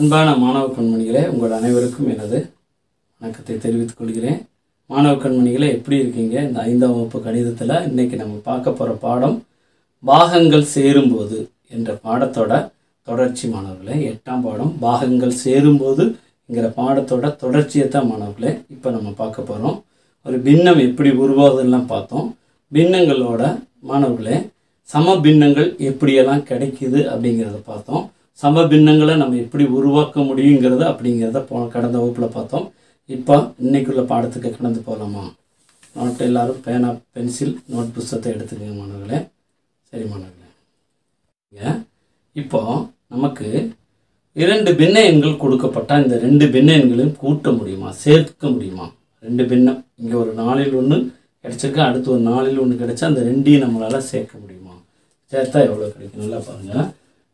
அன்பான மாணவ கண்மணிகளே, உங்கள் அனைவருக்கும் எனது வணக்கத்தை தெரிவித்துக் கொள்கிறேன். மாணவ கண்மணிகளே, எப்படி இருக்கீங்க? இந்த 5ஆம் வகுப்பு கணிதத்தில் இன்றைக்கி நம்ம பார்க்க போகிற பாடம் பாகங்கள் சேரும்போது என்ற பாடத்தோட தொடர்ச்சி. மாணவர்களே, 8ஆம் பாடம் பாகங்கள் சேரும்போதுங்கிற பாடத்தோட தொடர்ச்சியை தான் மாணவர்களே இப்போ நம்ம பார்க்க போகிறோம். ஒரு பின்னம் எப்படி உருவாகுதுலாம் பார்த்தோம். பின்னங்களோட மாணவர்களே சம பின்னங்கள் எப்படியெல்லாம் கிடைக்குது அப்படிங்கிறத பார்த்தோம். சம பின்னங்களை நம்ம எப்படி உருவாக்க முடியுங்கிறது அப்படிங்கிறத கடந்த வகுப்பில் பார்த்தோம். இப்போ இன்னைக்குள்ள பாடத்துக்கு கடந்து போகலாமா? நோட்டு எல்லோரும் பேனா பென்சில் நோட் புத்தகத்தை எடுத்துக்கங்க மாணவர்களே. சரி மாணவர்களே, இப்போ நமக்கு 2 பின்ன எண்கள் கொடுக்கப்பட்டால் இந்த 2 பின்ன எண்களையும் கூட்ட முடியுமா, சேர்க்க முடியுமா? 2 பின்னம் இங்கே ஒரு 4ல் 1 கிடச்சிருக்கு, அடுத்து ஒரு 4ல் 1 கிடச்சா அந்த 2ஐயும் நம்மளால் சேர்க்க முடியுமா? சேர்த்தா எவ்வளோ கிடைக்கும்? நல்லா பாருங்கள்.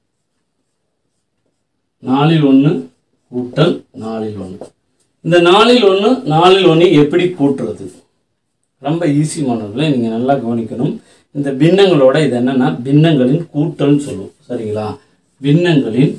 4ல் 1 கூட்டல் 4ல் 1. இந்த 4ல் 1 4ல் 1 எப்படி கூட்டுறது? ரொம்ப ஈஸி மாணவர்களே, நீங்கள் நல்லா கவனிக்கணும். இந்த பின்னங்களோட இது என்னன்னா பின்னங்களின் கூட்டல்னு சொல்லுவோம். சரிங்களா? பின்னங்களின்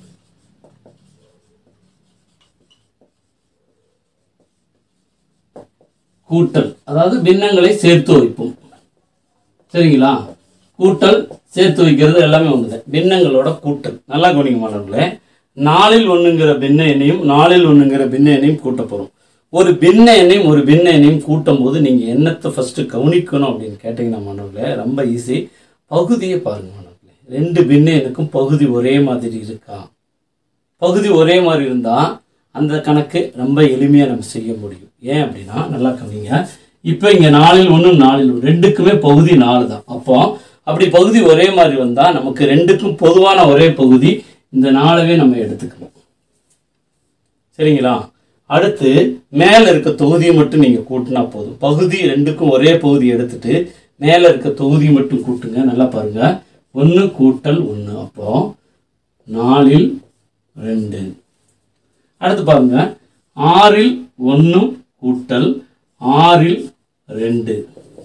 கூட்டல், அதாவது பின்னங்களை சேர்த்து வைப்போம். சரிங்களா? கூட்டல் சேர்த்து வைக்கிறது எல்லாமே ஒன்று. பின்னங்களோட கூட்டல் நல்லா கவனிக்க மாணவர்களே. 4ல் 1ங்கிற பின்ன எண்ணையும் 4ல் 1ங்கிற பின்ன எண்ணையும் கூட்ட போகிறோம். ஒரு பின்ன எண்ணையும் ஒரு பின்ன எண்ணையும் கூட்டும் போது நீங்கள் என்னத்தை ஃபஸ்ட்டு கவனிக்கணும் அப்படின்னு கேட்டிங்கன்னா மாணவர்களே ரொம்ப ஈஸி. பகுதியை பாருங்கள் மாணவர்களே. 2 பின்ன எண்ணுக்கும் பகுதி ஒரே மாதிரி இருக்கா? பகுதி ஒரே மாதிரி இருந்தால் அந்த கணக்கு ரொம்ப எளிமையாக நம்ம செய்ய முடியும். ஏன் அப்படின்னா நல்லா கவனிங்க. இப்போ இங்கே 4ல் 1 4ல் 1 ரெண்டுக்குமே பகுதி 4 தான். அப்போ அப்படி பகுதி ஒரே மாதிரி வந்தால் நமக்கு 2க்கும் பொதுவான ஒரே பகுதி இந்த 4வே நம்ம எடுத்துக்கணும். சரிங்களா? அடுத்து மேலே இருக்க தொகுதியை மட்டும் நீங்கள் கூட்டினா போதும். பகுதி 2க்கும் ஒரே பகுதி எடுத்துட்டு மேலே இருக்க தொகுதியை மட்டும் கூட்டுங்க. நல்லா பாருங்க. 1 கூட்டல் 1 அப்போ 4ல் 2. அடுத்து பாருங்க 6ல் 1 கூட்டல் 6ல் 2.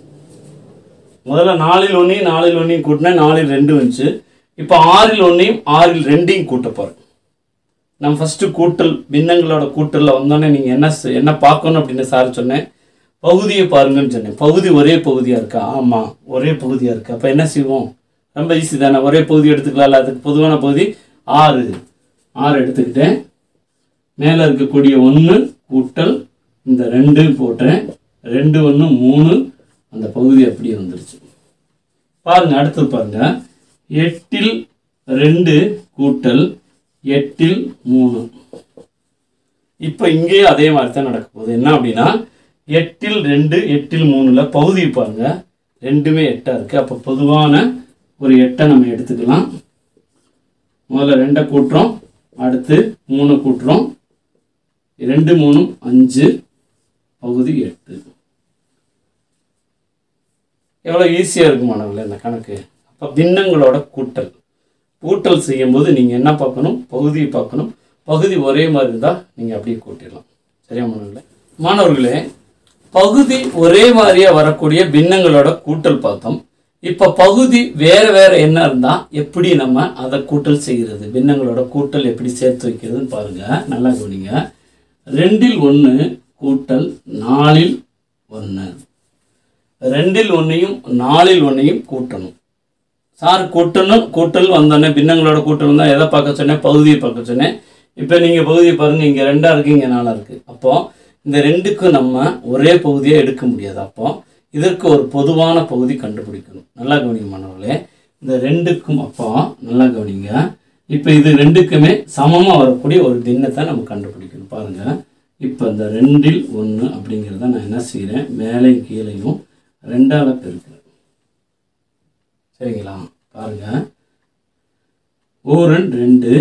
முதல்ல 4ல் 1 4ல் 1 கூட்டினா 4ல் 2 வந்துச்சு. இப்போ 6ல் 1 6ல் 2 கூட்ட போகிறோம். நம்ம ஃபஸ்ட்டு கூட்டல் பின்னங்களோட கூட்டலில் வந்தோடனே நீங்கள் என்ன பார்க்கணும் அப்படின்னு சார் சொன்னேன். பகுதியை பாருங்கன்னு சொன்னேன். பகுதி ஒரே பகுதியாக இருக்கா? ஆமாம், ஒரே பகுதியாக இருக்குது. அப்போ என்ன செய்வோம்? ரொம்ப ஈஸி தானே. ஒரே பகுதி எடுத்துக்கலாம்ல. அதுக்கு பொதுவான பகுதி 6 எடுத்துக்கிட்டேன். மேலே இருக்கக்கூடிய 1 கூட்டல் இந்த 2 போட்டேன். 2 1 3. அந்த பகுதி அப்படியே வந்துருச்சு. பாருங்கள். அடுத்து பாருங்கள். 8ல் 2 கூட்டல் 8ல் 3. இப்போ இங்கேயும் அதே மாதிரி தான் நடக்க போகுது. என்ன அப்படின்னா 8ல் 2 8ல் 3ல் பகுதி பாருங்க. 2மே 8ஆக இருக்குது. அப்போ பொதுவான ஒரு 8 நம்ம எடுத்துக்கலாம். முதல்ல 2 கூட்டுறோம், அடுத்து 3 கூட்டுறோம். 2 3 5, பகுதி 8. எவ்வளோ ஈஸியாக இருக்கும் மாணவர்களே இந்த கணக்கு. அப்போ பின்னங்களோட கூட்டல் செய்யும்போது நீங்கள் என்ன பார்க்கணும்? பகுதியை பார்க்கணும். பகுதி ஒரே மாதிரி இருந்தால் நீங்கள் அப்படியே கூட்டிடலாம். சரியா மாணவர்களே? மாணவர்களே, பகுதி ஒரே மாதிரியாக வரக்கூடிய பின்னங்களோட கூட்டல் பார்த்தோம். இப்போ பகுதி வேறு என்ன இருந்தால் எப்படி நம்ம அதை கூட்டல் செய்கிறது? பின்னங்களோட கூட்டல் எப்படி சேர்த்து வைக்கிறதுன்னு பாருங்கள். நல்லா கவனிங்க. 2ல் 1 கூட்டல் 4ல் 1. 2ல் 1ஐயும் 4ல் 1ஐயும் கூட்டணும். சார் கூட்டல் வந்தோடனே பின்னங்களோட கூட்டல் வந்தால் எதை பார்க்க சொன்னேன்? பகுதியை பார்க்க சொன்னேன். இப்போ நீங்கள் பகுதியை பாருங்கள். இங்கே 2 இருக்குது, இங்கே 4 இருக்குது. அப்போது இந்த 2க்கும் நம்ம ஒரே பகுதியாக எடுக்க முடியாது. அப்போ இதற்கு ஒரு பொதுவான பகுதி கண்டுபிடிக்கணும். நல்லா கவனிங்க மாணவர்களே. இந்த 2க்கும் அப்போ நல்லா கவனிங்க. இப்போ இது 2க்குமே சமமாக வரக்கூடிய ஒரு பின்னத்தை நம்ம கண்டுபிடிக்கணும். பாருங்கள். இப்போ இந்த 2ல் 1 அப்படிங்கிறத நான் என்ன செய்கிறேன்? மேலையும் கீழையும் 2ஆல் பெருக்கிறேன். சரிங்களா? பாருங்க. 1 2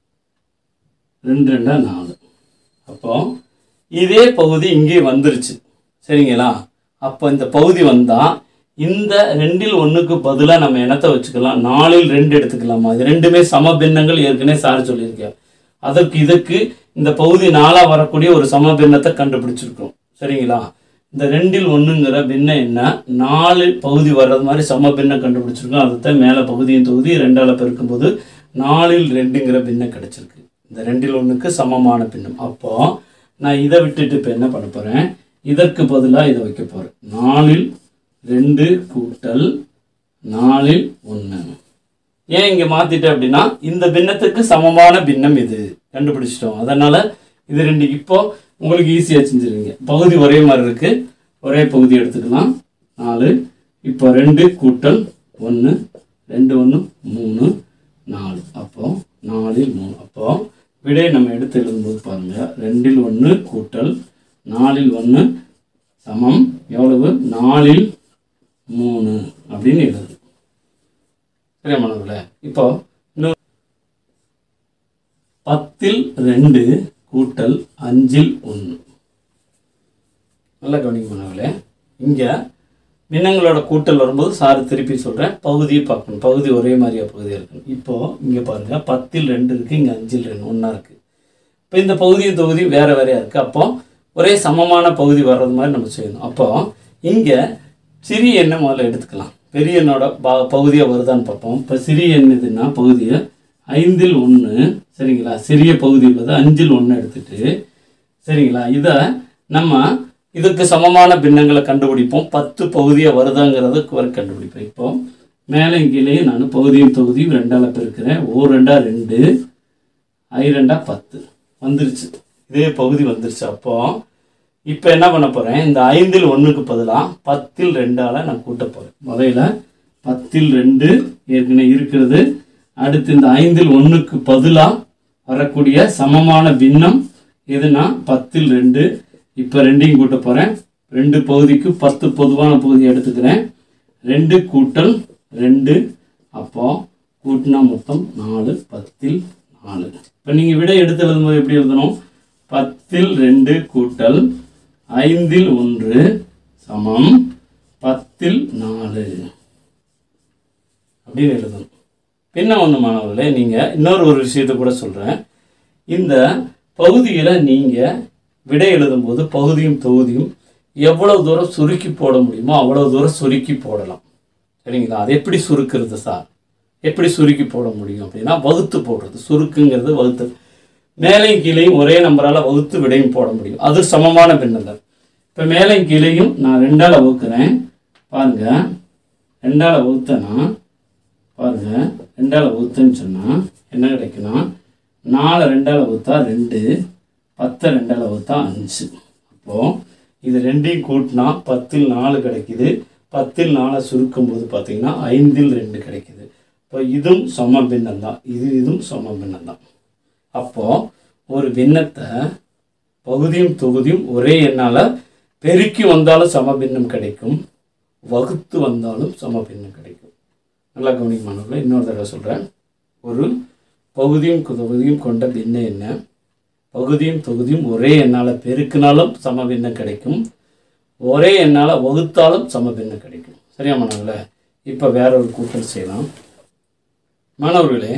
2 2 4. அப்போ இதே பகுதி இங்கே வந்துருச்சு. சரிங்களா? அப்போ இந்த பகுதி வந்தால் இந்த 2ல் 1க்கு பதிலாக நம்ம என்னத்தை வச்சுக்கலாம்? 4ல் 2 எடுத்துக்கலாமா? இது 2மே சம பின்னங்கள். ஏற்கனவே சார் சொல்லியிருக்கேன். இதுக்கு இந்த பகுதி 4ஆக வரக்கூடிய ஒரு சம பின்னத்தை கண்டுபிடிச்சிருக்கோம். சரிங்களா? இந்த 2ல் 1ங்கிற பின்ன என்ன? 4 பகுதி வர்றது மாதிரி சம பின்னம் கண்டுபிடிச்சிருக்கோம். அதுதான் மேலே பகுதியின் தொகுதி 2ஆல் பெருக்கும்போது 4ல் 2ங்கிற பின்னம் கிடச்சிருக்கு. இந்த 2ல் 1க்கு சமமான பின்னம். அப்போது நான் இதை விட்டுட்டு இப்போ என்ன பண்ண போகிறேன், இதற்கு பதிலாக இதை வைக்க போகிறேன். 4ல் 2 கூட்டல் 4ல் 1. ஏன் இங்கே மாற்றிட்டேன் அப்படின்னா இந்த பின்னத்துக்கு சமமான பின்னம் இது கண்டுபிடிச்சிட்டோம். அதனால் இது 2 இப்போ உங்களுக்கு ஈஸியாக செஞ்சுருவீங்க. பகுதி ஒரே மாதிரி இருக்குது, ஒரே பகுதி எடுத்துக்கலாம். 4 இப்போ 2 கூட்டல் 1, 2 1 3 4. அப்போது 4ல் 3. அப்போது விடை நம்ம எடுத்து எழுதும்போது பாருங்கள், 2ல் 1 கூட்டல் 4ல் 1 சமம் எவ்வளவு, 4ல் 3 அப்படின்னு எழுது. சரியா மாணவர்களே? இப்போ இன்னும் 10ல் 2 கூட்டல் 5ல் 1. நல்லா கவனிக்க மாணவர்களே, இங்கே பின்னங்களோட கூட்டல் வரும்போது சார் திருப்பி சொல்கிறேன், பகுதியை பார்க்கணும். பகுதி ஒரே மாதிரியாக பகுதியாக இருக்கணும். இப்போது இங்கே பாருங்கள், 10ல் 2 இருக்குது, இங்கே 5ல் 2 ஒன்றா இருக்குது. இப்போ இந்த பகுதியும் தொகுதியும் வேறு வேறையாக இருக்குது. அப்போது ஒரே சமமான பகுதி வர்றது மாதிரி நம்ம செய்யணும். அப்போது இங்கே சிறிய எண்ணை முதல்ல எடுத்துக்கலாம். பெரிய எண்ணோட பகுதியாக வருதான்னு பார்ப்போம். இப்போ சிறிய எண் எதுன்னா பகுதியை 5ல் 1, சரிங்களா? சிறிய பகுதி உள்ளது 5ல் 1 எடுத்துட்டு, சரிங்களா, இதை நம்ம இதுக்கு சமமான பின்னங்களை கண்டுபிடிப்போம். 10 பகுதியாக வருதாங்கிறத கண்டுபிடிப்போம். இப்போ மேலே கீழே நான் பகுதியும் தொகுதியும் 2ஆல் பெருக்கிறேன். 2 2, 2 10 வந்துருச்சு. இதே பகுதி வந்துருச்சு. அப்போது இப்போ என்ன பண்ண போகிறேன், இந்த 5ல் 1க்கு பதிலாக 10ல் 2ஆல் நான் கூட்ட போகிறேன். முதல்ல 10ல் 2 ஏற்கனவே இருக்கிறது. அடுத்து இந்த 5ல் 1க்கு பதிலாக வரக்கூடிய சமமான பின்னம் எதுனா 10ல் 2. இப்போ 2ஐயும் கூட்ட போகிறேன். 2 பகுதிக்கு 10 பொதுவான பகுதி எடுத்துக்கிறேன். 2 கூட்டல் 2. அப்போது கூட்டினா மொத்தம் 4, 10ல் 4. இப்போ நீங்கள் விடை எடுத்து எழுதும்போது எப்படி எழுதணும், 10ல் 2 கூட்டல் 5ல் 1 சமம் 10ல் 4 அப்படின்னு எழுதணும். பின்ன ஒன்று மாணவர்களே, நீங்கள் இன்னொரு விஷயத்தை கூட சொல்கிறேன். இந்த பகுதியில் நீங்கள் விடை எழுதும்போது பகுதியும் தொகுதியும் எவ்வளோ தூரம் சுருக்கி போட முடியுமோ அவ்வளோ தூரம் சுருக்கி போடலாம். சரிங்களா? அது எப்படி சுருக்கிறது சார், எப்படி சுருக்கி போட முடியும் அப்படின்னா வகுத்து போடுறது. சுருக்குங்கிறது வகுத்து, மேலையும் கீழையும் ஒரே நம்பரால் வகுத்து விடையும் போட முடியும். அது சமமான பின்னங்கள். இப்போ மேலையும் கீழையும் நான் 2ஆல் வகுக்கிறேன். பாருங்கள், 2ஆல் வகுத்தேன்னா பாருங்கள், 2ஆல் வகுத்தேன்னு சொன்னால் என்ன கிடைக்குன்னா 4 2ஆல் வகுத்தா 2, 10 2ஆல் வகுத்தா 5. அப்போது இது 2ஐயும் கூட்டினா 10ல் 4 கிடைக்குது. 10ல் 4 சுருக்கும்போது பார்த்தீங்கன்னா 5ல் 2 கிடைக்குது. இப்போ இதுவும் சம பின்னம் தான், இதுவும் சம பின்னம் தான். அப்போது ஒரு பின்னத்தை பகுதியும் தொகுதியும் ஒரே எண்ணால் பெருக்கி வந்தாலும் சம பின்னம் கிடைக்கும், வகுத்து வந்தாலும் சம பின்னம் கிடைக்கும். நல்லா கவனிக்கமானவர்களே, இன்னொரு தடவை சொல்கிறேன். ஒரு பகுதியும் தொகுதியும் கொண்ட பின்ன என்ன, பகுதியும் தொகுதியும் ஒரே எண்ணால் பெருக்கினாலும் சம பின்னம் கிடைக்கும், ஒரே எண்ணால் வகுத்தாலும் சம பின்னம் கிடைக்கும். சரியா மாணவர்களே? இப்போ வேற ஒரு கூட்டல் செய்யலாம். மாணவர்களே,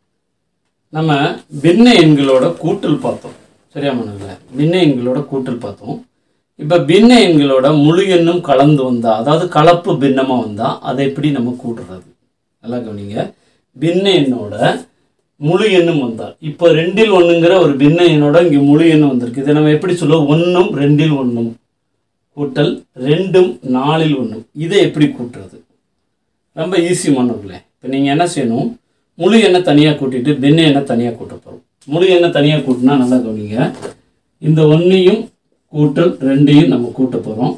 நம்ம பின்ன எண்களோட கூட்டல் பார்த்தோம். சரியா மாணவர்களே? பின்ன எண்களோட கூட்டல் பார்த்தோம். இப்போ பின்ன எண்களோட முழு எண்ணும் கலந்து வந்தால், அதாவது கலப்பு பின்னமாக வந்தால் அதை எப்படி நம்ம கூட்டுறது? நல்லா கவனிங்க. பின்ன எண்ணோட முழு எண்ணும் வந்தால், இப்போ 2ல் 1ங்கிற ஒரு பின்ன எண்ணோட இங்கே முழு எண்ணு வந்திருக்கு. இதை நம்ம எப்படி சொல்லுவோம், 1ம் 2ல் 1ம் கூட்டல் 2ம் 4ல் 1ம். இதை எப்படி கூட்டுறது? ரொம்ப ஈஸி மாணவர்களே. இப்போ நீங்கள் என்ன செய்யணும், முழு எண்ணை தனியாக கூட்டிட்டு பின்ன எண்ணை தனியாக கூட்ட போகிறோம். முழு எண்ணை தனியாக கூட்டினா நல்லா கவனிங்க, இந்த 1ஐயும் கூட்டல் 2ஐயும் நம்ம கூட்ட போகிறோம்.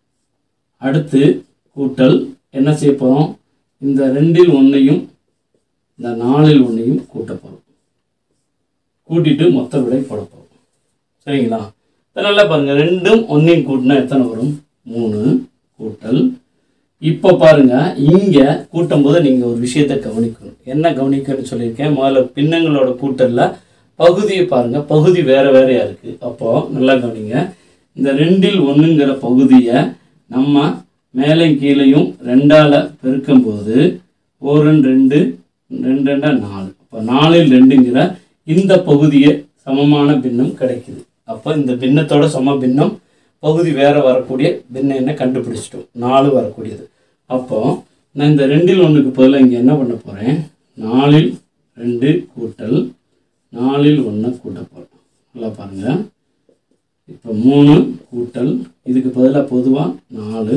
அடுத்து கூட்டல் என்ன செய்ய போகிறோம், இந்த 2ல் 1ஐயும் இந்த 4ல் 1ஐயும் கூட்ட போகிறோம். கூட்டிட்டு மொத்த விடை போட போகிறோம். சரிங்களா? இப்போ நல்லா பாருங்கள், 2ம் 1ஐயும் கூட்டினா எத்தனை வரும், 3 கூட்டல். இப்போ பாருங்கள், இங்கே கூட்டும்போது நீங்கள் ஒரு விஷயத்தை கவனிக்கணும். என்ன கவனிக்கணும்னு சொல்லியிருக்கேன், முதல்ல பின்னங்களோட கூட்டலில் பகுதியை பாருங்கள், பகுதி வேறு வேறையாக இருக்குது. அப்போது நல்லா கவனிங்க, இந்த 2ல் 1ங்கிற பகுதியை நம்ம மேலே கீழையும் 2ஆல் பெருக்கும்போது 1 2 2 2 4. இப்போ 4ல் 2ங்கிற இந்த பகுதியை சமமான பின்னம் கிடைக்குது. அப்போ இந்த பின்னத்தோட சம பின்னம் பகுதி வேறு வரக்கூடிய பின்ன என்ன கண்டுபிடிச்சிட்டோம், 4 வரக்கூடியது. அப்போது நான் இந்த 2ல் 1க்கு பதிலாக இங்கே என்ன பண்ண போகிறேன், 4ல் 2 கூட்டல் 4ல் 1 கூட்ட போகிறோம். நல்லா பாருங்கள். இப்போ 3 கூட்டல் இதுக்கு பதிலாக பொதுவாக 4,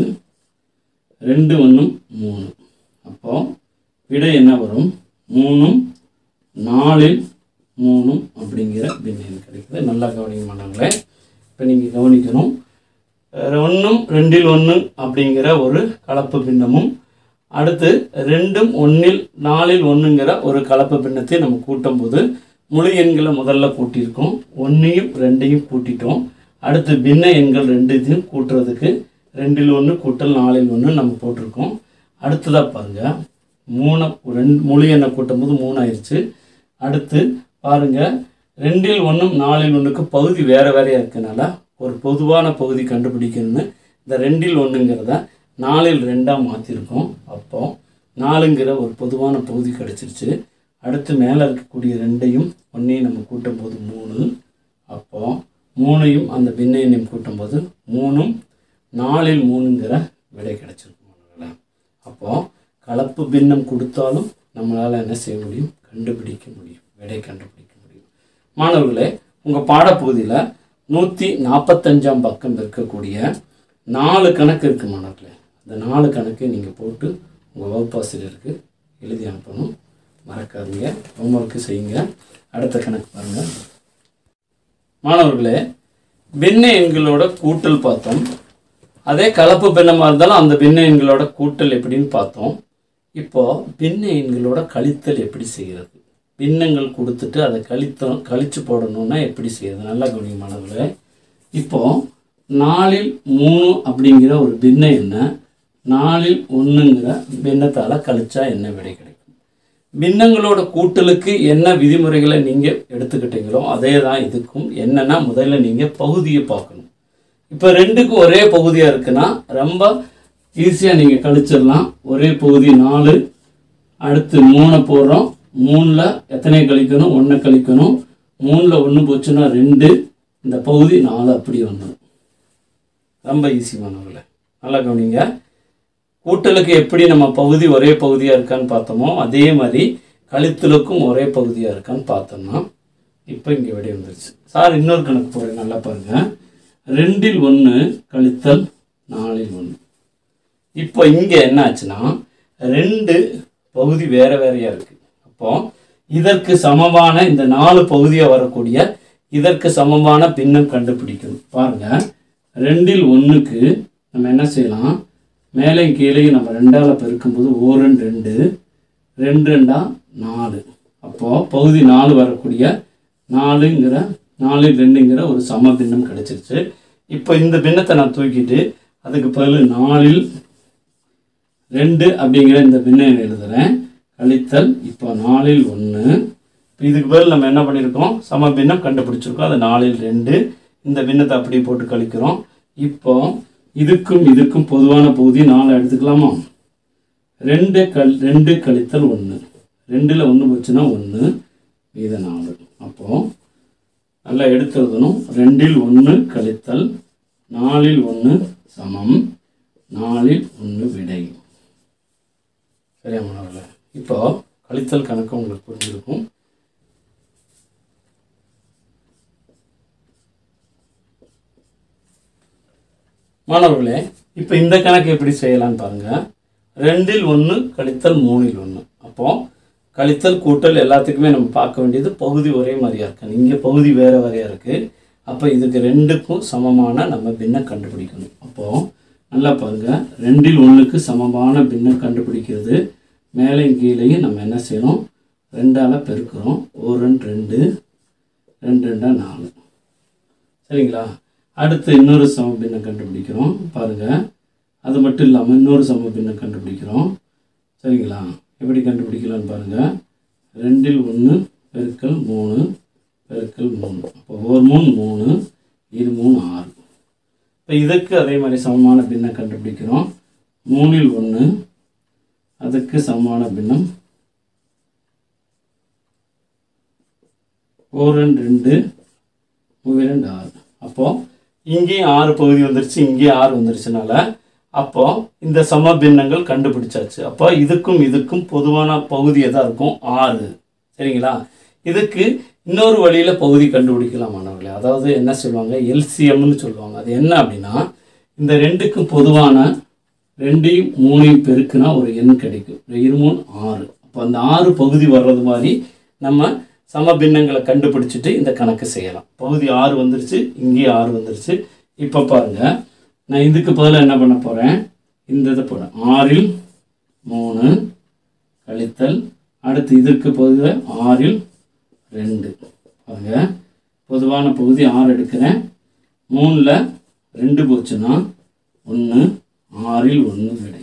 2 1 3. அப்போது விடை என்ன வரும்? 3ம் 4ல் 3 அப்படிங்கிற பின்னம் கிடைக்குது. நல்லா கவனிக்க மாட்டாங்களே. இப்போ நீங்கள் கவனிக்கணும், 1ம் 2ல் 1 அப்படிங்கிற ஒரு கலப்பு பின்னமும், அடுத்து 2ம் 1ல் 4ல் 1ங்கிற ஒரு கலப்பு பின்னத்தை நம்ம கூட்டும் போது முழு எண்களை முதல்ல கூட்டியிருக்கோம், 1ஐயும் 2ஐயும் கூட்டிட்டோம். அடுத்து பின்ன எண்கள் 2ஐயும் கூட்டுறதுக்கு 2ல் 1 கூட்டல் 4ல் 1 நம்ம போட்டிருக்கோம். அடுத்ததாக பாருங்கள், 3 முழு எண்ணை கூட்டும் போது 3 ஆயிடுச்சு. அடுத்து பாருங்கள், 2ல் 1ம் 4ல் 1க்கு பகுதி வேறு வேறையாக இருக்கனால ஒரு பொதுவான பகுதி கண்டுபிடிக்கணும்னு இந்த 2ல் 1ங்கிறத 4ல் 2ஆக மாற்றிருக்கோம். அப்போது 4ங்கிற ஒரு பொதுவான பகுதி கிடச்சிருச்சு. அடுத்து மேலே இருக்கக்கூடிய 2ஐயும் 1ஐயும் நம்ம கூட்டும் போது 3. அப்போது 3ஐயும் அந்த பின்ன எண்ணையும் கூட்டும் போது 3ம் 4ல் 3ங்கிற விடை கிடச்சிருக்கும். அப்போது கலப்பு பின்னம் கொடுத்தாலும் நம்மளால் என்ன செய்ய முடியும்? கண்டுபிடிக்க முடியும், விடை கண்டுபிடிக்க முடியும். மாணவர்களே, உங்கள் பாடப்பகுதியில் 145ஆம் பக்கம் இருக்கக்கூடிய 4 கணக்கு இருக்குது மாணவர்களே. அந்த 4 கணக்கை நீங்கள் போட்டு உங்கள் வகுப்பாசிரியருக்கு எழுதி அனுப்பணும். மறக்காதீங்க, ஹோம்ஒர்க்கு செய்யுங்க. அடுத்த கணக்கு பாருங்கள் மாணவர்களே. பின்ன எண்களோட கூட்டல் பார்த்தோம். அதே கலப்பு பின்னமாக இருந்தாலும் அந்த பின்ன எண்களோட கூட்டல் எப்படின்னு பார்த்தோம். இப்போது பின்ன எண்களோட கழித்தல் எப்படி செய்கிறது? பின்னங்கள் கொடுத்துட்டு அதை கழித்து போடணுன்னா எப்படி செய்யறது? நல்லா கவனிங்க மாணவர்களே. இப்போது 4ல் 3 அப்படிங்கிற ஒரு பின்ன எண்ணை 4ல் 1ங்கிற பின்னத்தால் கழிச்சா என்ன விடை கிடைக்கும்? பின்னங்களோட கூட்டலுக்கு என்ன விதிமுறைகளை நீங்கள் எடுத்துக்கிட்டீங்களோ அதே தான் இதுக்கும். என்னென்னா, முதல்ல நீங்கள் பகுதியை பார்க்கணும். இப்போ 2க்கும் ஒரே பகுதியாக இருக்குன்னா ரொம்ப ஈஸியாக நீங்கள் கழிச்சிடலாம். ஒரே பகுதி 4, அடுத்து 3 போடுறோம். 3ல் எத்தனை கழிக்கணும்? 1 கழிக்கணும். 3ல் 1 போச்சுன்னா 2, இந்த பகுதி 4 அப்படி வந்துடும். ரொம்ப ஈஸி மாணவர்களே, நல்லா கவனிங்க. கூட்டலுக்கு எப்படி நம்ம பகுதி ஒரே பகுதியாக இருக்கான்னு பார்த்தோமோ அதே மாதிரி கழித்தலுக்கும் ஒரே பகுதியாக இருக்கான்னு பார்த்தோம்னா இப்போ இங்கே விடை வந்துருச்சு. சார் இன்னொரு கணக்கு போகிறேன், நல்லா பாருங்கள். 2ல் 1 கழித்தல் 4ல் 1. இப்போ இங்கே என்ன ஆச்சுன்னா 2 பகுதி வேறு வேறையாக இருக்குது. அப்போது இதற்கு சமமான இந்த 4 பகுதியாக வரக்கூடிய இதற்கு சமமான பின்னம் கண்டுபிடிக்கணும். பாருங்கள், 2ல் 1க்கு நம்ம என்ன செய்யலாம்? மேலே கீழேயும் நம்ம 2ஆல் பெருக்கும்போது 1 2, 2 2 4. அப்போது பகுதி 4 வரக்கூடிய 4ங்கிற 4ல் 2ங்கிற ஒரு சம பின்னம் கிடச்சிருச்சு. இப்போ இந்த பின்னத்தை நான் தூக்கிட்டு அதுக்கு பதில் 4ல் 2 அப்படிங்கிற இந்த பின்னம் எழுதுகிறேன். கழித்தல் இப்போ 4ல் 1. இப்போ இதுக்கு பதில் நம்ம என்ன பண்ணியிருக்கோம்? சம பின்னம் கண்டுபிடிச்சிருக்கோம். அது 4ல் 2. இந்த பின்னத்தை அப்படியே போட்டு கழிக்கிறோம். இப்போ இதுக்கும் இதுக்கும் பொதுவான பகுதி 4 எடுத்துக்கலாமா? 2 கழித்தல் 1. 2ல் 1 போச்சுன்னா 1, மீது 4. அப்போது நல்லா எடுத்து எழுதணும். 2ல் 1 கழித்தல் 4ல் 1 சமம் 4ல் 1 விடை. சரியா மாணவர்களே? இப்போ கழித்தல் கணக்கு உங்களுக்கு புரிஞ்சிருக்கும். மாணவர்களே, இப்போ இந்த கணக்கு எப்படி செய்யலான்னு பாருங்கள். 2ல் 1 கழித்தல் 3ல் 1. அப்போது கழித்தல் கூட்டல் எல்லாத்துக்குமே நம்ம பார்க்க வேண்டியது பகுதி ஒரே மாதிரியாக இருக்குது. இங்கே பகுதி வேறு வேறையாக இருக்குது. அப்போ இதுக்கு 2க்கும் சமமான நம்ம பின்னம் கண்டுபிடிக்கணும். அப்போது நல்லா பாருங்கள், 2ல் 1க்கு சமமான பின்னம் கண்டுபிடிக்கிறது. மேலே கீழேயும் நம்ம என்ன செய்யணும்? 2ஆல் பெருக்கிறோம். 1 2, 2 2 4. சரிங்களா? அடுத்து இன்னொரு சம பின்னம் கண்டுபிடிக்கிறோம். பாருங்கள், அது மட்டும் இல்லாமல் இன்னொரு சம பின்னம் கண்டுபிடிக்கிறோம். சரிங்களா? எப்படி கண்டுபிடிக்கலான்னு பாருங்கள். 2ல் 1 பெருக்கல் 3 பெருக்கல் 3. அப்போ 1 3 3, இது 3 6. இப்போ இதுக்கு அதே மாதிரி சமமான பின்னம் கண்டுபிடிக்கிறோம். 3ல் 1 அதுக்கு சமமான பின்னம் 4 2, 3 2 6. அப்போது இங்கேயும் 6 பகுதி வந்துருச்சு, இங்கேயும் 6 வந்துருச்சுனால அப்போது இந்த சம பின்னங்கள் கண்டுபிடிச்சாச்சு. அப்போ இதுக்கும் இதுக்கும் பொதுவான பகுதி எதாக இருக்கும்? 6. சரிங்களா? இதுக்கு இன்னொரு வழியில் பகுதி கண்டுபிடிக்கலாம் மாணவர்களே. அதாவது என்ன சொல்லுவாங்க, எல்சிஎம்னு சொல்லுவாங்க. அது என்ன அப்படின்னா, இந்த ரெண்டுக்கும் பொதுவான 2யும் 3யும் பெருக்குனா ஒரு எண் கிடைக்கும். 2 3 6. அப்போ அந்த 6 பகுதி வர்றது மாதிரி நம்ம சமபின்னங்களை கண்டுபிடிச்சிட்டு இந்த கணக்கு செய்யலாம். பகுதி 6 வந்துருச்சு, இங்கேயே 6 வந்துருச்சு. இப்போ பாருங்கள், நான் இதுக்கு பதிலாக என்ன பண்ண போகிறேன், இந்த இதை போடுறேன். 6ல் 3 கழித்தல், அடுத்து இதற்கு பதிலாக 6ல் 2. பாருங்க, பொதுவான பகுதி 6 எடுக்கிறேன். 3ல் 2 போச்சுன்னா 1, 6ல் 1 விடை.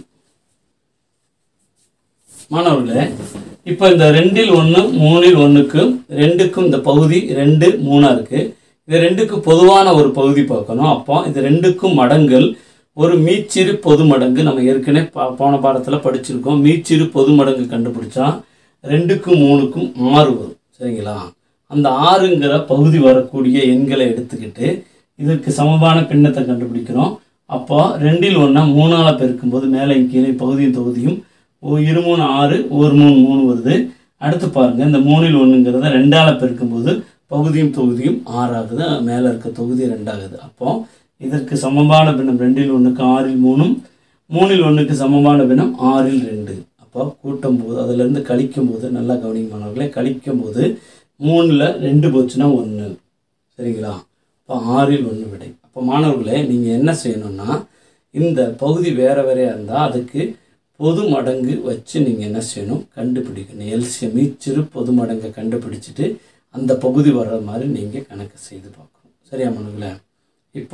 மாணவர்களே, இப்போ இந்த 2ல் 1 3ல் 1க்கும் 2க்கும் இந்த பகுதி 2 3 இருக்குது. இது 2க்கு பொதுவான ஒரு பகுதி பார்க்கணும். அப்போ இது 2க்கும் மடங்கள் ஒரு மீச்சிறு பொது மடங்கு. நம்ம ஏற்கனவே போன பாடத்தில் படிச்சிருக்கோம். மீச்சிறு பொது மடங்கு கண்டுபிடிச்சா 2க்கும் 3க்கும் 6 வரும். சரிங்களா? அந்த 6ங்கிற பகுதி வரக்கூடிய எண்களை எடுத்துக்கிட்டு இதற்கு சமமான பின்னத்தை கண்டுபிடிக்கிறோம். அப்போ 2ல் 1 3ஆல் பெருக்கும்போது மேலே கீழே பகுதியும் தொகுதியும் 2 3 6, 1 3 3 வருது. அடுத்து பாருங்கள், இந்த 3ல் 1ங்கிறத 2ஆல் பெருக்கும்போது பகுதியும் தொகுதியும் 6 ஆகுது, மேலே இருக்க தொகுதி 2 ஆகுது. அப்போ இதற்கு சமமான பின்னம் 2ல் 1க்கு 6ல் 3ம், 3ல் 1க்கு சமமான பின்னம் 6ல் 2. அப்போ கூட்டும் போது அதிலேருந்து கழிக்கும் போது நல்லா கவனிக்கமானவர்களே, கழிக்கும் போது 3ல் 2 போச்சுன்னா 1. சரிங்களா? அப்போ 6ல் 1 விடை. அப்போ மாணவர்களே, நீங்கள் என்ன செய்யணும்னா, இந்த பகுதி வேறு வேறையாக இருந்தால் அதுக்கு பொது மடங்கு வச்சு நீங்கள் என்ன செய்யணும், கண்டுபிடிக்கணும். எல்சிஎம் மீச்சிறு பொது மடங்கை கண்டுபிடிச்சிட்டு அந்த பகுதி வர்ற மாதிரி நீங்கள் கணக்கு செய்து பார்க்கணும். சரியா மாணவர்களே? இப்போ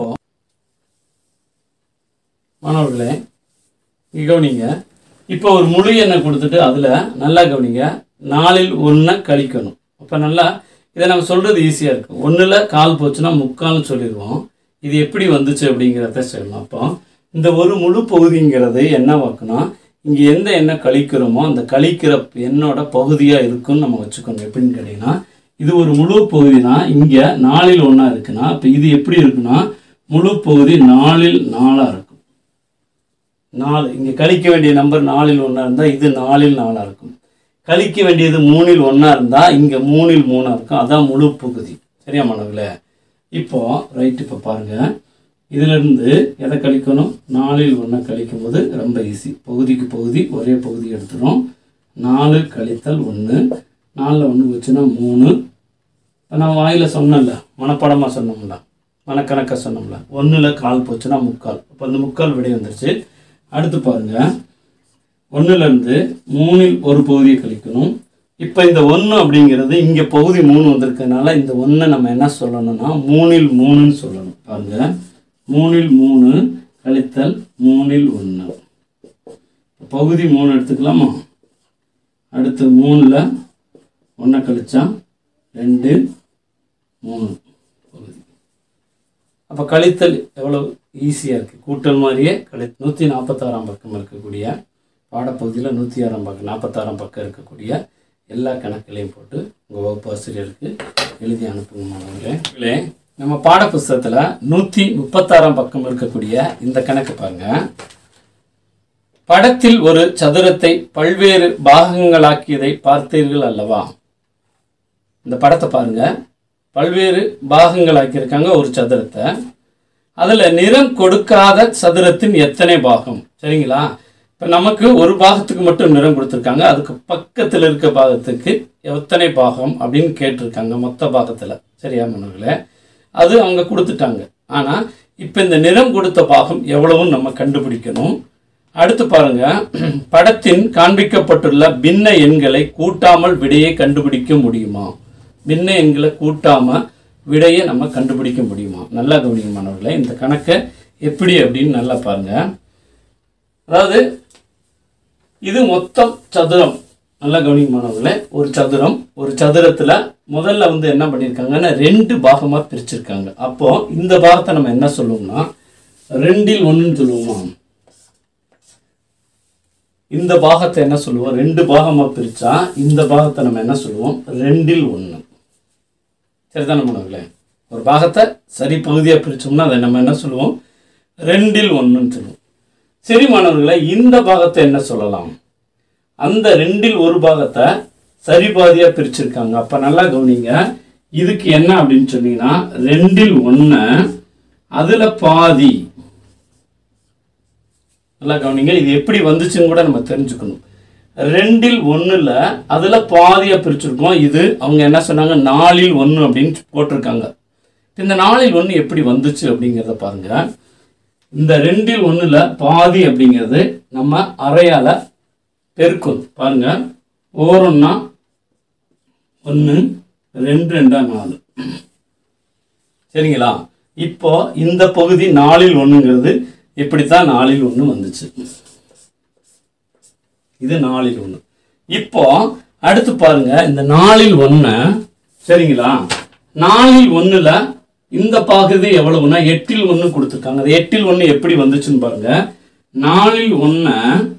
மாணவர்களே கவனிங்க, இப்போ ஒரு முழு எண்ணை கொடுத்துட்டு அதில் நல்லா கவனிங்க, 4ல் 1 கழிக்கணும். அப்போ நல்லா இதை நம்ம சொல்கிறது ஈஸியாக இருக்குது. 1ல் 1/4 போச்சுன்னா 3/4 சொல்லிடுவோம். இது எப்படி வந்துச்சு அப்படிங்கிறத சொல்லணும். அப்போ இந்த ஒரு முழு பகுதிங்கிறது என்ன வாக்குனா, இங்கே எந்த எண்ணெய் கழிக்கிறோமோ அந்த கழிக்கிற எண்ணோட பகுதியாக இருக்குன்னு நம்ம வச்சுக்கணும். எப்படின்னு கேட்டிங்கன்னா, இது ஒரு முழு பகுதினா இங்கே 4ல் 1 இருக்குன்னா, இப்போ இது எப்படி இருக்குன்னா, முழு பகுதி 4ல் 4 இருக்கும். 4 இங்கே கழிக்க வேண்டிய நம்பர் 4ல் 1 இருந்தால் இது 4ல் 4 இருக்கும். கழிக்க வேண்டியது 3ல் 1 இருந்தால் இங்கே 3ல் 3 இருக்கும். அதான் முழு பகுதி. சரியா மாணவர்களே? இப்போ ரைட், இப்போ பாருங்கள், இதிலிருந்து எதை கழிக்கணும், 4ல் 1 கழிக்கும் போது ரொம்ப ஈஸி. பகுதிக்கு பகுதி ஒரே பகுதி எடுத்துடும். 4 கழித்தல் 1, 4ல் 1 வச்சுன்னா 3. இப்போ நான் வாயில் சொன்னேன்ல, மனப்படமாக சொன்னோம்ல, மனக்கணக்காக சொன்னோம்ல, 1ல் 1/4 போச்சுன்னா 3/4. இப்போ அந்த 3/4 விடை வந்துருச்சு. அடுத்து பாருங்கள், 1லேருந்து 3ல் ஒரு பகுதியை கழிக்கணும். இப்போ இந்த 1 அப்படிங்கிறது இங்கே பகுதி 3 வந்திருக்கிறதுனால இந்த 1 நம்ம என்ன சொல்லணும்னா 3ல் 3ன்னு சொல்லணும். பாருங்கள், 3ல் 3 கழித்தல் 3ல் 1. பகுதி 3 எடுத்துக்கலாமா? அடுத்து 3ல் 1 கழிச்சா 2 3 பகுதி. அப்போ கழித்தல் எவ்வளோ ஈஸியாக இருக்குது. கூட்டல் மாதிரியே 146ஆம் பக்கம் இருக்கக்கூடிய பாடப்பகுதியில் 106ஆம் பக்கம் 46ஆம் பக்கம் இருக்கக்கூடிய எல்லா கணக்குகளையும் போட்டு உங்கள் வகுப்பு ஆசிரியருக்கு எழுதி அனுப்புங்க மாணவர்களே. நம்ம பாடப்புஸ்தகத்தில் 136ஆம் பக்கம் இருக்கக்கூடிய இந்த கணக்கு பாருங்கள். படத்தில் ஒரு சதுரத்தை பல்வேறு பாகங்களாக்கியதை பார்த்தீர்கள் அல்லவா? இந்த படத்தை பாருங்க, பல்வேறு பாகங்களாக்கியிருக்காங்க ஒரு சதுரத்தை. அதில் நிறம் கொடுக்காத சதுரத்தின் எத்தனை பாகம்? சரிங்களா? இப்போ நமக்கு ஒரு பாகத்துக்கு மட்டும் நிறம் கொடுத்துருக்காங்க, அதுக்கு பக்கத்தில் இருக்க பாகத்துக்கு எத்தனை பாகம் அப்படின்னு கேட்டிருக்காங்க மொத்த பாகத்தில். சரியா மாணவர்களே? அது அவங்க கொடுத்துட்டாங்க. ஆனால் இப்போ இந்த நிறம் கொடுத்த பாகம் எவ்வளவுன்னு நம்ம கண்டுபிடிக்கணும். அடுத்து பாருங்க, படத்தின் காண்பிக்கப்பட்டுள்ள பின்ன எண்களை கூட்டாமல் விடையை கண்டுபிடிக்க முடியுமா? பின்ன எண்களை கூட்டாமல் விடையை நம்ம கண்டுபிடிக்க முடியுமா? நல்லா கவனிங்க மாணவர்களே. இந்த கணக்கை எப்படி அப்படின்னு நல்லா பாருங்க. அதாவது இது மொத்தம் சதுரம். நல்லா கவனிங்க மாணவர்களே. ஒரு சதுரம், ஒரு சதுரத்தில் முதல்ல என்ன பண்ணியிருக்காங்கன்னா 2 பாகமாக பிரிச்சிருக்காங்க. அப்போ இந்த பாகத்தை நம்ம என்ன சொல்லுவோம்னா 2ல் 1ன்னு சொல்லுவோமா? இந்த பாகத்தை என்ன சொல்லுவோம்? 2 பாகமாக பிரித்தா இந்த பாகத்தை நம்ம என்ன சொல்லுவோம்? 2ல் 1. சரிதானே மாணவர்களே? ஒரு பாகத்தை சரி பகுதியாக பிரித்தோம்னா அதை நம்ம என்ன சொல்லுவோம்? 2ல் 1ன்னு சொல்லுவோம். சரி மாணவர்களே, இந்த பாகத்தை என்ன சொல்லலாம்? அந்த 2ல் ஒரு பாகத்தை சரி பாதியாக பிரிச்சிருக்காங்க. அப்போ நல்லா கவனிங்க, இதுக்கு என்ன அப்படின்னு சொன்னீங்கன்னா 2ல் 1 அதுல பாதி. நல்லா கவனிங்க, இது எப்படி வந்துச்சுன்னு கூட நம்ம தெரிஞ்சுக்கணும். 2ல் 1ல அதுல பாதியா பிரிச்சிருக்கோம். இது அவங்க என்ன சொன்னாங்க, 4ல் 1 அப்படின்னு போட்டிருக்காங்க. இந்த 4ல் 1 எப்படி வந்துச்சு அப்படிங்கிறத பாருங்க. இந்த 2ல் 1ல பாதி அப்படிங்கிறது நம்ம அரையால பெருக்கும். பாருங்க, ஓரொன்னா 1, 2 2 4. சரிங்களா? இப்போ இந்த பகுதி 4ல் 1ங்கிறது இப்படித்தான் 4ல் 1 வந்துச்சு. இது 4ல் 1. இப்போ அடுத்து பாருங்க, இந்த 4ல் 1, சரிங்களா, 4ல் 1ல இந்த பகுதி எவ்வளவுன்னா 8ல் 1 கொடுத்துருக்காங்க. அது 8ல் 1 எப்படி வந்துச்சுன்னு பாருங்க. 4ல் 1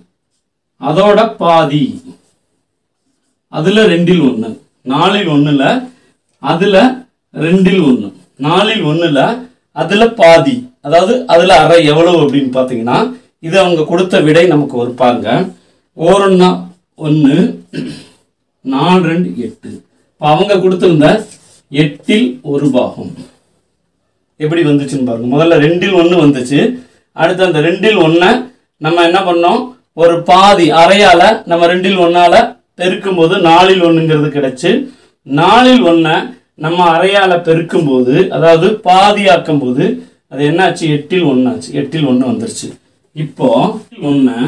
அதோட பாதி, அதுல 2ல் 1. 4ல் 1ல அதுல 2ல் 1. 4ல் 1ல அதுல பாதி, அதாவது அதுல அரை எவ்வளவு அப்படின்னு பாத்தீங்கன்னா, இது அவங்க கொடுத்த விடை நமக்கு ஒரு பாருங்க. ஓரொன்னா 1, 4 2 8. அவங்க கொடுத்திருந்த 8ல் 1 பாகம் எப்படி வந்துச்சுன்னு பாருங்க. முதல்ல 2ல் 1 வந்துச்சு. அடுத்து அந்த 2ல் 1 நம்ம என்ன பண்ணோம், ஒரு பாதி அரையால நம்ம 2ல் 1ஆல பெருக்கும் போது 4ல் 1ங்கிறது கிடைச்சு, 4ல் 1 நம்ம அரையால பெருக்கும் போது, அதாவது பாதியாக்கும் போது அது என்னாச்சு, 8ல் 1 ஆச்சு. 8ல் 1 வந்துருச்சு. இப்போ 1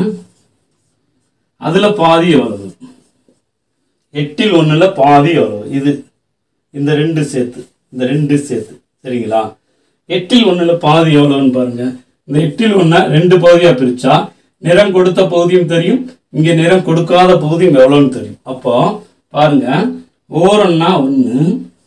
அதுல பாதி எவ்வளவு, 8ல் 1ல பாதி எவ்வளவு, இது இந்த 2 சேர்த்து, இந்த 2 சேர்த்து. சரிங்களா? 8ல் 1ல பாதி எவ்வளவுன்னு பாருங்க. இந்த 8ல் 1 2 பகுதியா பிரிச்சா நிறம் கொடுத்த பகுதியும் தெரியும், இங்க நிறம் கொடுக்காத பகுதியும் எவ்வளவுன்னு தெரியும். அப்போ பாருங்க, ஓரொன்னா 1,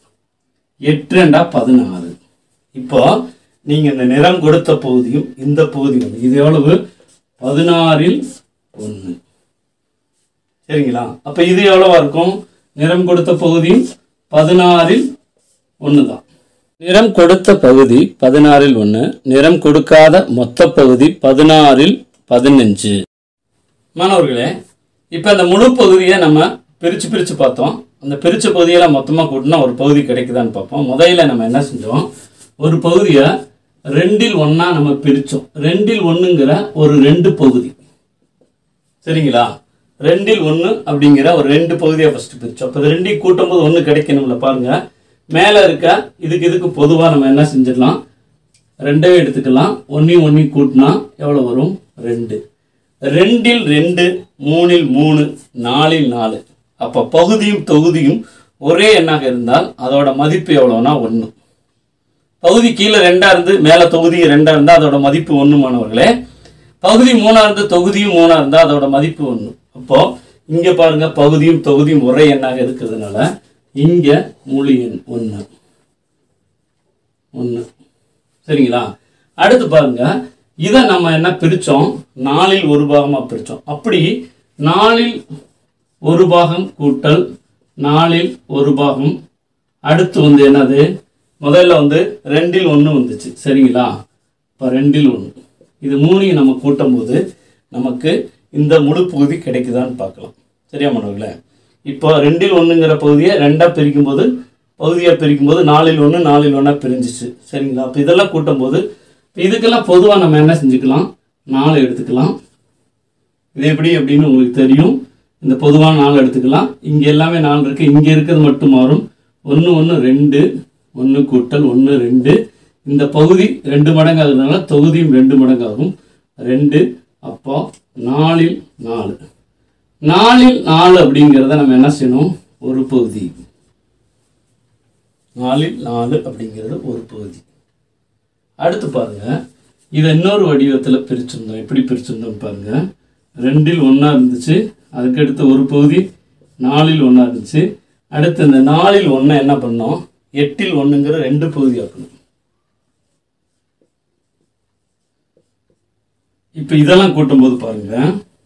8 2 16. இப்போ நீங்க இந்த நிறம் கொடுத்த பகுதியும் இந்த பகுதியும் இது எவ்வளவு, 16ல் 1. சரிங்களா? அப்ப இது எவ்வளவா இருக்கும், நிறம் கொடுத்த பகுதியும் 16ல் 1 தான். நிறம் கொடுத்த பகுதி 16ல் 1, நிறம் கொடுக்காத மொத்த பகுதி 16ல் 15. மாணவர்களே, இப்போ இந்த முழு பகுதியை நம்ம பிரித்து பார்த்தோம். அந்த பிரித்த பகுதியெல்லாம் மொத்தமாக கூட்டினா ஒரு பகுதி கிடைக்குதான்னு பார்ப்போம். முதல்ல நம்ம என்ன செஞ்சோம், ஒரு பகுதியை 2ல் 1 நம்ம பிரித்தோம். 2ல் 1ங்கிற ஒரு 2 பகுதி. சரிங்களா? 2ல் 1 அப்படிங்கிற ஒரு 2 பகுதியை ஃபர்ஸ்ட் பிரித்தோம். அப்போ 2 கூட்டும் போது 1 கிடைக்கணும்ல. பாருங்க, மேலே இருக்க இதுக்கு பொதுவாக நம்ம என்ன செஞ்சிடலாம், 2 எடுத்துக்கலாம். 1 கூட்டினா எவ்வளோ வரும், 2. 2ல் 2, 3ல் 3, 4ல் 4. அப்போ பகுதியும் தொகுதியும் ஒரே எண்ணாக இருந்தால் அதோட மதிப்பு எவ்வளோனா 1. பகுதி கீழே 2 இருந்து மேலே தொகுதி 2 இருந்தால் அதோட மதிப்பு 1. மாணவர்களே, பகுதி 3 இருந்து தொகுதியும் 3 இருந்தால் அதோட மதிப்பு 1. அப்போ இங்க பாருங்க, பகுதியும் தொகுதியும் ஒரே எண்ணாக இருக்கிறதுனால இங்க முழு எண் 1 1. சரிங்களா? அடுத்து பாருங்க, இதை நம்ம என்ன பிரிச்சோம், 4ல் 1 பாகமா பிரிச்சோம். அப்படி 4ல் 1 பாகம் கூட்டல் 4ல் 1 பாகம். அடுத்து வந்து என்னது, முதல்ல வந்து 2ல் 1 வந்துச்சு. சரிங்களா? இப்போ 2ல் 1 இது 3 நம்ம கூட்டும் போது நமக்கு இந்த முழு பகுதி கிடைக்குதான்னு பார்க்கலாம். சரியா மாணவர்களே? இப்போ 2ல் 1ங்கிற பகுதியை 2ஆ பிரிக்கும் போது, பகுதியாக பிரிக்கும் போது 4ல் 1 4ல் 1 பிரிஞ்சிச்சு. சரிங்களா? இப்போ இதெல்லாம் கூட்டும் போது இதுக்கெல்லாம் பொதுவாக நம்ம என்ன செஞ்சுக்கலாம், 4 எடுத்துக்கலாம். இது எப்படி அப்படின்னு உங்களுக்கு தெரியும். இந்த பொதுவான 4 எடுத்துக்கலாம். இங்கே எல்லாமே 4 இருக்குது, இங்கே இருக்கிறது மட்டும் மாறும். 1 1 2, 1 கூட்டல் 1 2. இந்த பகுதி 2 மடங்கு ஆகுதுனால தொகுதியும் 2 மடங்கு ஆகும், 2. அப்போ 4ல் 4. 4ல் 4 அப்படிங்கிறத நம்ம என்ன செய்யணும், ஒரு பகுதி. 4ல் 4 அப்படிங்கிறது ஒரு பகுதி. அடுத்து பாருங்க, இதை இன்னொரு வடிவத்தில் பிரிச்சிருந்தோம். எப்படி பிரிச்சிருந்தோம் பாருங்க. 2ல் 1 இருந்துச்சு, அதுக்கடுத்து ஒரு பகுதி 4ல் 1 இருந்துச்சு. அடுத்து இந்த 4ல் 1 என்ன பண்ணோம், 8ல் 1ங்கிற 2 பகுதி ஆக்கணும். இப்போ இதெல்லாம் கூட்டும்போது பாருங்க,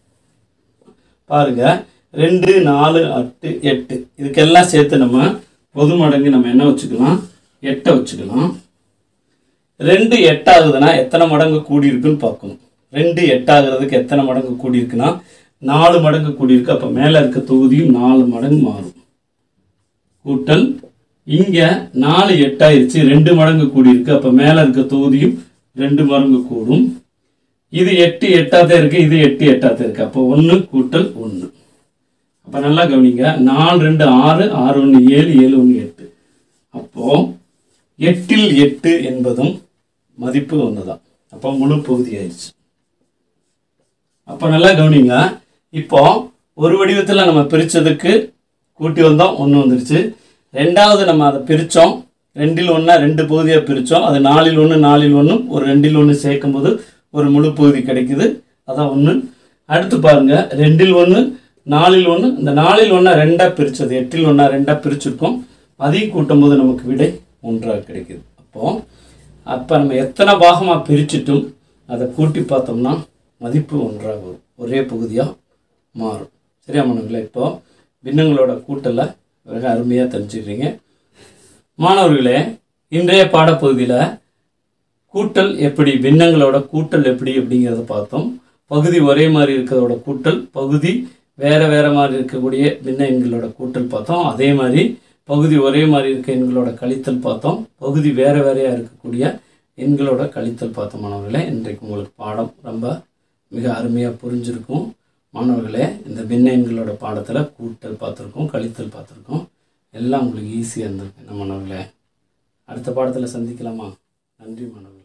2 4 8 8. இதுக்கெல்லாம் சேர்த்து நம்ம பொது மடங்கு நம்ம என்ன வச்சுக்கலாம், 8 வச்சுக்கலாம். 2 8 ஆகுதுன்னா எத்தனை மடங்கு கூடியிருக்குன்னு பார்க்கணும். 2 8 ஆகுறதுக்கு எத்தனை மடங்கு கூடியிருக்குன்னா 4 மடங்கு கூடியிருக்கு. அப்போ மேலே இருக்க தொகுதியும் 4 மடங்கு மாறும். கூட்டல் இங்கே 4 8 ஆயிடுச்சு, 2 மடங்கு கூடியிருக்கு. அப்போ மேலே இருக்க தொகுதியும் 2 மடங்கு கூடும். இது 8 8ஆக இருக்குது, இது 8 8ஆக இருக்குது. அப்போ 1 கூட்டல் 1. அப்போ நல்லா கவனிங்க, 4 2 6, 6 1 7, 7 1 8. அப்போது 8ல் 8 என்பதும் மதிப்பு 1 தான். அப்போ முழு பகுதி ஆயிடுச்சு. அப்போ நல்லா கவனிங்க, இப்போ ஒரு வடிவத்தில் நம்ம பிரித்ததுக்கு கூட்டி வந்தோம், 1 வந்துருச்சு. ரெண்டாவது நம்ம அதை பிரித்தோம், 2ல் 1 2 பகுதியாக பிரித்தோம். அது 4ல் 1 4ல் 1 ஒரு 2ல் 1 சேர்க்கும்போது ஒரு முழு பகுதி கிடைக்குது, அதான் 1. அடுத்து பாருங்கள், 2ல் 1 4ல் 1, இந்த 4ல் 1 2ஆக பிரித்தது, 8ல் 1 2ஆக பிரிச்சுருக்கோம். அதையும் கூட்டும்போது நமக்கு விடை 1ஆக கிடைக்குது. அப்போ நம்ம எத்தனை பாகமாக பிரிச்சுட்டும் அதை கூட்டி பார்த்தோம்னா மதிப்பு 1ஆக வரும், ஒரே பகுதியாக மாறும். சரியா மாணவர்களே? இப்போது பின்னங்களோட கூட்டலை மிக அருமையாக தெரிஞ்சுக்கிறீங்க. மாணவர்களே, இன்றைய பாடப்பகுதியில் கூட்டல் எப்படி, பின்னங்களோட கூட்டல் எப்படி அப்படிங்கிறத பார்த்தோம். பகுதி ஒரே மாதிரி இருக்கிறதோட கூட்டல், பகுதி வேறு வேறு மாதிரி இருக்கக்கூடிய பின்ன எண்களோட கூட்டல் பார்த்தோம். அதே மாதிரி பகுதி ஒரே மாதிரி இருக்க எண்களோட கழித்தல் பார்த்தோம். பகுதி வேறு வேறையாக இருக்கக்கூடிய எண்களோட கழித்தல் பார்த்தோம். மாணவர்களே, இன்றைக்கு உங்களுக்கு பாடம் ரொம்ப மிக அருமையாக புரிஞ்சிருக்கும். மாணவர்களே, இந்த பின்ன எண்களோட பாடத்தில் கூட்டல் பார்த்துருக்கோம், கழித்தல் பார்த்துருக்கோம். எல்லாம் உங்களுக்கு ஈஸியாக இருந்திருக்கு. மாணவர்களே, அடுத்த பாடத்தில் சந்திக்கலாமா? நன்றி மாணவர்களே.